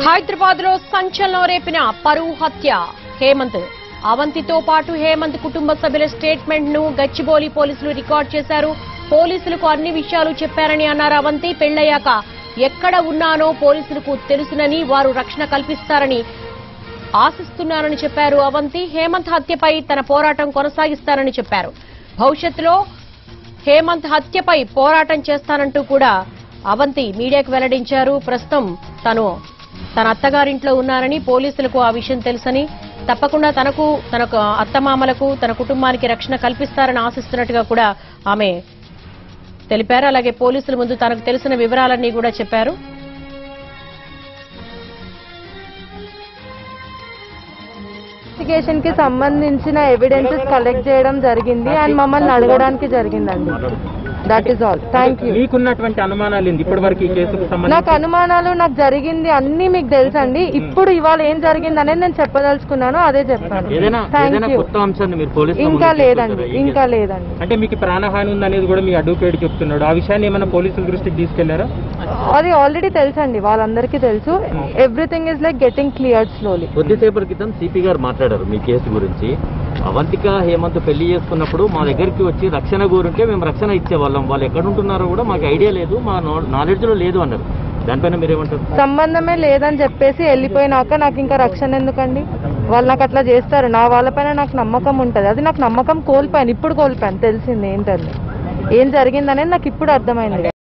హైదరాబాద్ లో సంచలనం రేపిన పరువు హత్య. హేమంత్ అవంతితో పాటు హేమంత్ కుటుంబ సభ్యుల స్టేట్మెంట్ ను గచ్చిబౌలి పోలీసులు రికార్డ్ చేశారు. పోలీసులకు అన్ని విషయాలు చెప్పారని అన్నారు అవంతి. పెళ్లయ్యాక ఎక్కడ ఉన్నానో పోలీసులకు తెలుసునని, వారు రక్షణ కల్పిస్తారని ఆశిస్తున్నారని చెప్పారు అవంతి. హేమంత్ హత్యపై తన పోరాటం కొనసాగిస్తారని చెప్పారు. భవిష్యత్తులో హేమంత్ హత్యపై పోరాటం చేస్తానంటూ కూడా అవంతి మీడియాకు వెల్లడించారు. ప్రస్తుతం తన అత్తగారింట్లో ఉన్నారని, పోలీసులకు ఆ విషయం తెలుసని, తప్పకుండా తన అత్తమామలకు, తన కుటుంబానికి రక్షణ కల్పిస్తారని ఆశిస్తున్నట్టుగా కూడా ఆమె తెలిపారు. అలాగే పోలీసుల ముందు తనకు తెలిసిన వివరాలన్నీ కూడా చెప్పారు. ఇన్వెస్టిగేషన్ కి సంబంధించిన ఎవిడెన్సెస్ కలెక్ట్ చేయడం జరిగింది అండ్ మమ్మల్ని అడగడానికి జరిగిందండి. That is all. Thank you. మీకున్నటువంటి అనుమానాలు ఏంది ఇప్పటి వరకు ఈ కేసుకు సంబంధించి? నాకు అనుమానాలు, నాకు జరిగింది అన్ని మీకు తెలుసండి. ఇప్పుడు ఇవాళ ఏం జరిగింది అనేది నేను చెప్పదలుచుకున్నాను, అదే చెప్పాను. ఇంకా లేదండి, ఇంకా లేదండి. అంటే మీకు ప్రాణహాని ఉంది అనేది కూడా మీ అడ్వకేట్ చెప్తున్నాడు. ఆ విషయాన్ని ఏమైనా పోలీసుల దృష్టికి తీసుకెళ్లారా? అది ఆల్రెడీ తెలుసండి, వాళ్ళందరికీ తెలుసు. Everything is like getting cleared slowly. కొద్దిసేపటి క్రితం సిపి గారు మాట్లాడారు మీ కేసు గురించి. అవంతిక హేమంత్ పెళ్లి చేసుకున్నప్పుడు మా దగ్గరికి వచ్చి రక్షణ కోరుంటే మేము రక్షణ ఇచ్చేవాళ్ళం, వాళ్ళు ఎక్కడ ఉంటున్నారో కూడా మాకు ఐడియా లేదు, మా నాలెడ్జ్ లో లేదు అన్నారు. దానిపైన మీరేమంటారు? సంబంధమే లేదని చెప్పేసి వెళ్ళిపోయినాక నాకు ఇంకా రక్షణ ఎందుకండి? వాళ్ళు నాకు అట్లా చేస్తారు. నా వాళ్ళపైన నాకు నమ్మకం ఉంటుంది. అది నాకు నమ్మకం కోల్పోయాను, ఇప్పుడు కోల్పోయాను. తెలిసింది ఏంటండి, ఏం జరిగిందనేది నాకు ఇప్పుడు అర్థమైంది.